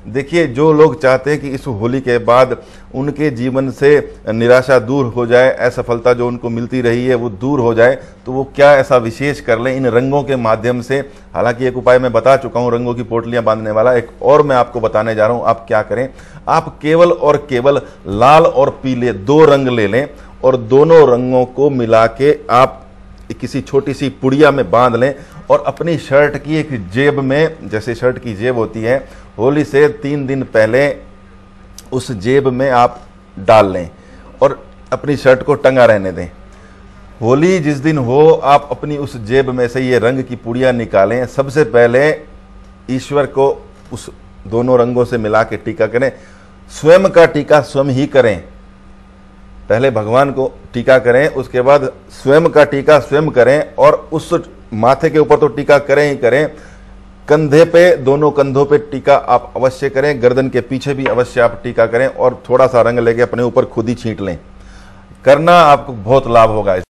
देखिए, जो लोग चाहते हैं कि इस होली के बाद उनके जीवन से निराशा दूर हो जाए, असफलता जो उनको मिलती रही है वो दूर हो जाए, तो वो क्या ऐसा विशेष कर लें इन रंगों के माध्यम से। हालांकि एक उपाय मैं बता चुका हूं, रंगों की पोटलियां बांधने वाला, एक और मैं आपको बताने जा रहा हूं। आप क्या करें, आप केवल और केवल लाल और पीले 2 रंग ले लें और दोनों रंगों को मिला के आप किसी छोटी सी पुड़िया में बांध लें और अपनी शर्ट की एक जेब में, जैसे शर्ट की जेब होती है, होली से 3 दिन पहले उस जेब में आप डाल लें और अपनी शर्ट को टंगा रहने दें। होली जिस दिन हो, आप अपनी उस जेब में से ये रंग की पुड़िया निकालें। सबसे पहले ईश्वर को उस दोनों रंगों से मिला के टीका करें। स्वयं का टीका स्वयं ही करें, पहले भगवान को टीका करें, उसके बाद स्वयं का टीका स्वयं करें और उस माथे के ऊपर तो टीका करें ही करें, कंधे पे, दोनों कंधों पे टीका आप अवश्य करें, गर्दन के पीछे भी अवश्य आप टीका करें और थोड़ा सा रंग लेके अपने ऊपर खुद ही छींट लें। करना, आपको बहुत लाभ होगा।